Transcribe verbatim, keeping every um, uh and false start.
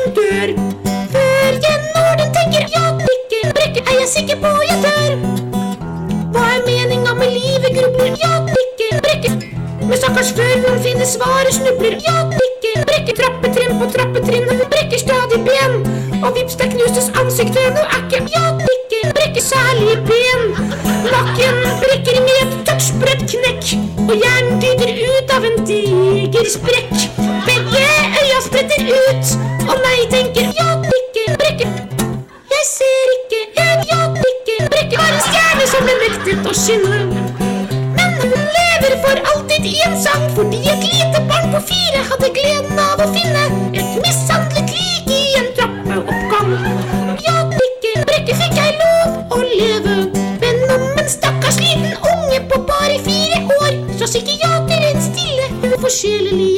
hun dør. Før jeg når den tenker ja, ikke brekke, er jeg sikker på jeg dør. Hva er meningen med livet, grubler? Ja, ikke brekke. Men stakkars før hun finner svaret, snubler. Ja, ikke brekke. Trappetrinn på trappetrinn, hun brekker stadig ben. Og vips, der knustes ansiktet, nå er ikke ja, ikke brekke særlig ben. Nakken brekker med et touchbrett knekk, og hjernen dyder ut av en diger sprekk. Begge øya spretter ut, og nei tenker ja, ikke brekke. Jeg ser ikke en ja, ikke brekke, bare en stjerne som er nektet å skinne. Men hun lever for alltid i en sang, fordi et lite barn på fire hadde gleden av å finne et mishandlet lik i en trappeoppgang. Ja, ikke brekke, fikk jeg lov å leve, men om en stakkars liten unge på bare fire år, så psykiater en stille, uforsjelelig